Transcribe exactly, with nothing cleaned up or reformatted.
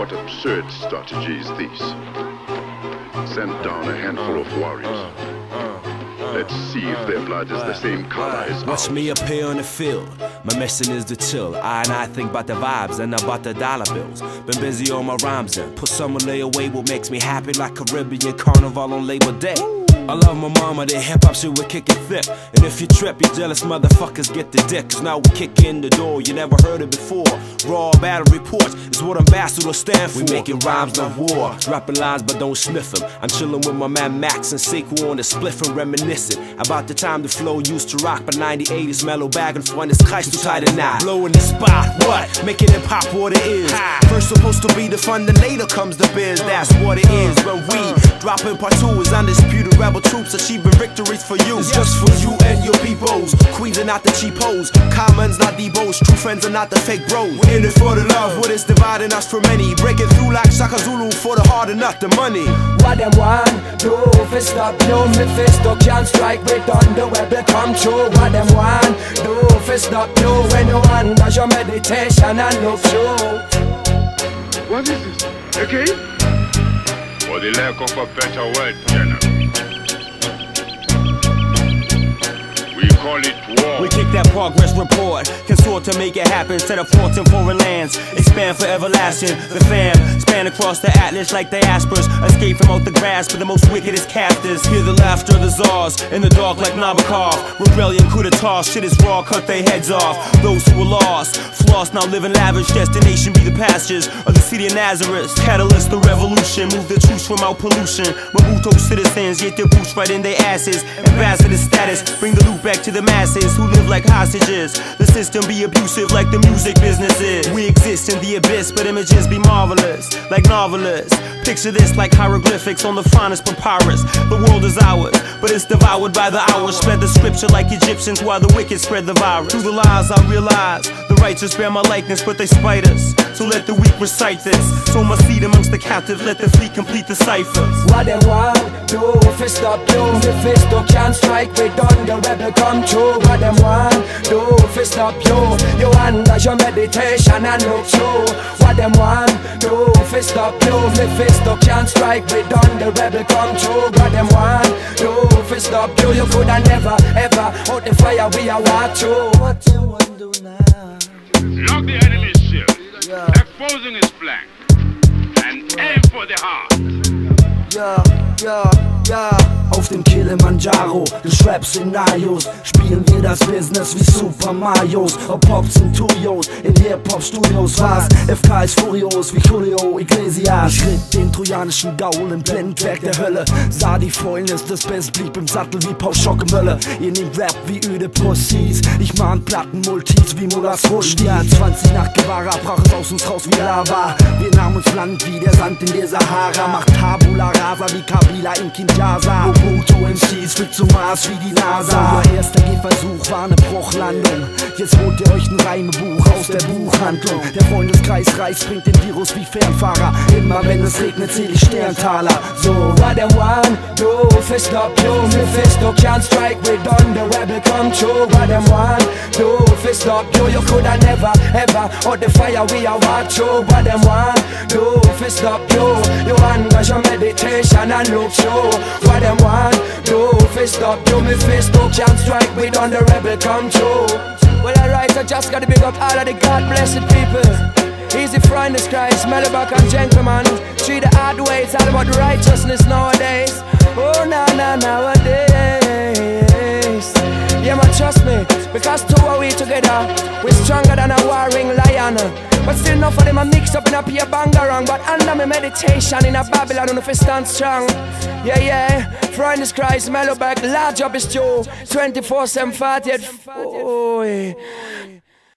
What absurd strategy is this? Send down a handful of warriors. Let's see if their blood is the same color as ours. Watch me appear on the field. My mission is to chill. I and I think about the vibes and about the dollar bills. Been busy on my rhymes and put some lay away what makes me happy like Caribbean Carnival on Labor Day. I love my mama, the hip-hop shit we kick it thick. And if you trip, you jealous motherfuckers get the dick. Cause now we kick in the door, you never heard it before. Raw battle reports is what ambassadors stand for. We making rhymes, not war. Dropping lines but don't sniff them. I'm chilling with my man Max and Sequel on the spliff and reminiscing about the time the flow used to rock. But ninety-eight is mellow bag and front is Christ too tight and now. Blowing the spot, what? Making it pop what it is. First supposed to be the fun, then later comes the biz. That's what it is. When we dropping part two is undisputed rebel troops achieving victories for you. It's just for you and your peoples. Queens are not the cheapos. Commons not debos. True friends are not the fake bros. We're in it for the love. What is dividing us from many. Breaking through like Shaka Zulu for the hard enough the money. What them want do if stop you? Me fist up can't strike with on the web come true. What them want do if stop you? When you want does your meditation and look through. What is this? Okay? For the lack of a better word, General. We call it war. We kick that progress report, consort to make it happen. Instead of fortune foreign lands, expand for everlasting. The fam span across the atlas like diasporas. Escape from out the grasp of the most wickedest captors. Hear the laughter of the czars in the dark like Nabokov. Rebellion coup d'etat, shit is raw, cut their heads off. Those who were lost, floss now living lavish. Destination be the pastures of the city of Nazareth. Catalyst the revolution, move the truth from out pollution. Mobuto citizens get their boots right in their asses. Ambassador status, bring the loot back to the masses who live like hostages. The system be abusive like the music business is. We exist in the abyss, but images be marvelous, like novelists. Picture this like hieroglyphics on the finest papyrus. The world is ours, but it's devoured by the hours. Spread the scripture like Egyptians while the wicked spread the virus. Through the lies I realize the righteous bear my likeness, but they spite us. So let the weak recite this. So my seed amongst the captive, let the fleet complete the ciphers. What them want do if stop you? Me fist up can't strike with on the rebel come true. What them want do if stop you? You want does your meditation and look through. What them want do if stop you? Me fist up can't strike with on the rebel come true. What them want do if stop you? You coulda never ever out the fire we are walk through. What you want do now? Lock the enemy's ship, yeah. Exposing his flank, and aim for the heart. Ja, ja, ja. Auf dem Kilimanjaro, des Rap-Szenarios spielen wir das Business wie Super Marios. Ob Pops und Tuyos, in Hip-Hop-Studios war's. F K ist furios wie Julio Iglesias. Ich ritt den trojanischen Gaul im Blendwerk der Hölle. Sah die Fäulnis des Best, blieb im Sattel wie Paul Schockemölle. Ihr nehmt Rap wie öde Pussys. Ich mahn Platten-Multis wie Mullahs Rushdie. Ja, zwanzig nach Guevara brach es aus uns raus wie Lava. Wir nahmen uns Land wie der Sand in der Sahara. Macht Tabula Rasa wie Kabila in Kinshasa. Mobutu M Cs fliegt zum Mars wie die NASA. Euer erster Gehversuch war eine Bruchlandung. Jetzt holt ihr euch ein Reimebuch aus der Buchhandlung. Der Freundeskreis Reis bringt den Virus wie Fernfahrer. Immer wenn es regnet zähl ich Sterntaler. So, what them want do if stop you? Me fist up can't strike with on the rebel come true. What them want do if stop you? You coulda never ever out the fire we are walk through. What them want do if stop you? You want your meditation and look through. What them want do fist up you? Me fist up can't strike with on the rebel come true. Well alright, I just gotta big up all of the God blessed people. Easy friend is Christ, Mellowback and gentlemen. Treat the hard way, it's all about righteousness nowadays. Oh na na nowadays. Yeah man, trust me, because two are we together. We're stronger than a warring lion. But still enough of them are mixed up in a peer bangarang. But under my meditation in a Babylon, on if stand strong. Yeah, yeah, friend is Christ, Mellowback, large up is Joe. twenty-four seven forty-eight. Oh, yeah.